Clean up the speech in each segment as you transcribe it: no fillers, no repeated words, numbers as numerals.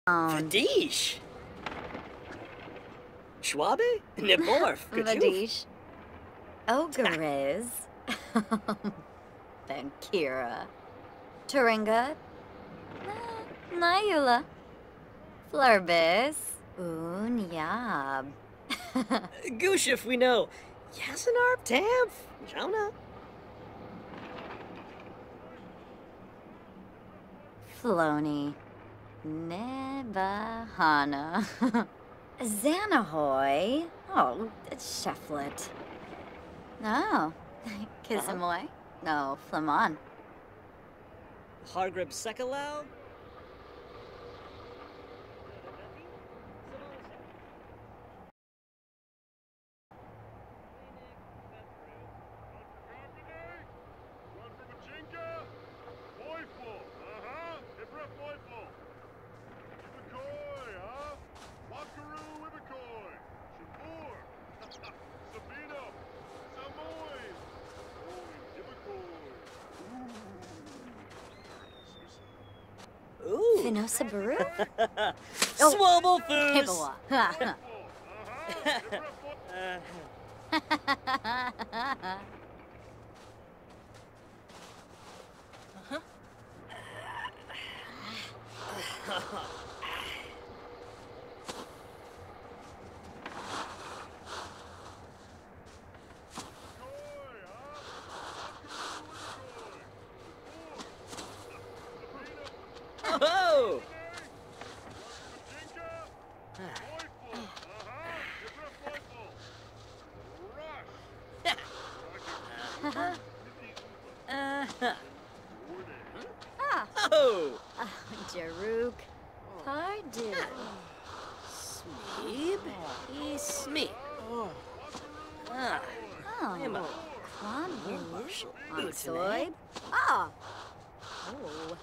Vadish. Schwabe? Niborf. Vadish. Ogariz. Bankira. Turinga. Nayula. Flurbis. Unyab. Gushif, we know. Yasinarp Tamf. Jonah. Floni. Nebahana. Xanahoy. Oh, Shefflet. No. Kisamoy. No, Flamon. Hargrib Sekalau. Finosa Baru? Swabble Foos! Hibbawa. Oh! Oh! Jaruk. Pardon. Smeeb? Smeeb. Ah. Oh. Emma. Quan Marshall. Soib. Ah. Oh.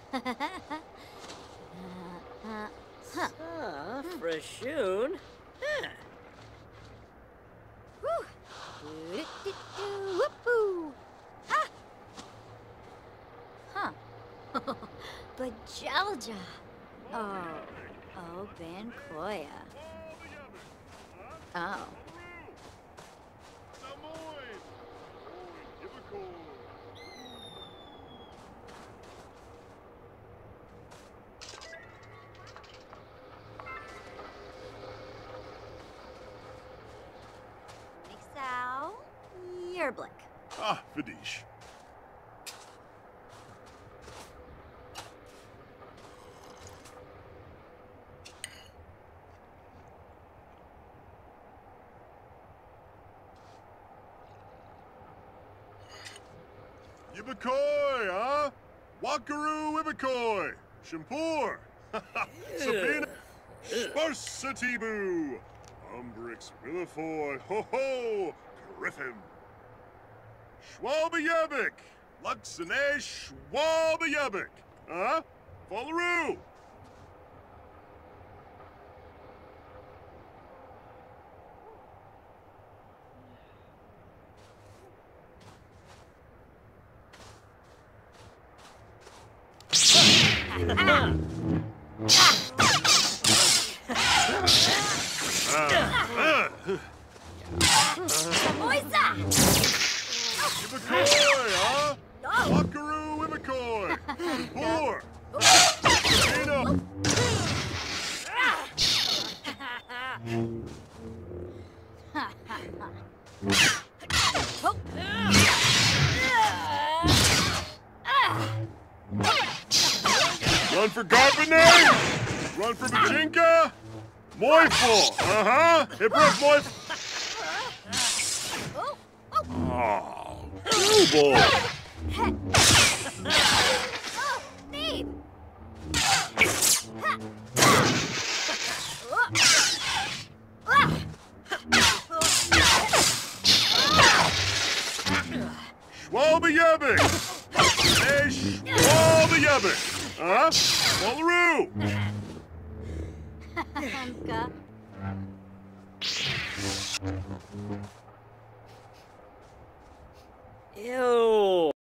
Frashoon. Whoopoo. Ah. Huh. Bajalja. Oh, Ben Koya. Oh. Mixow. Yerblick. Ah, Vadish. Yibakoi, huh? Wakaru Ibakoi. Shimpur. Sabina. Sparsatibu. Umbrix Villafoy. Ho ho. Griffin. Schwalbayabik. Luxane Schwalbayabik. Huh? Follaroo. Ibakoi, huh? Wakaru Ibakoi. Shimpur. Sabina. Run for Garpinay! Run for Bajinka! Moiful! Uh-huh! Hiprup Moiful! Oh, good boy! Schwalbayabik! Hey, Schwalbayabik! Huh? Wallaroo! Ew.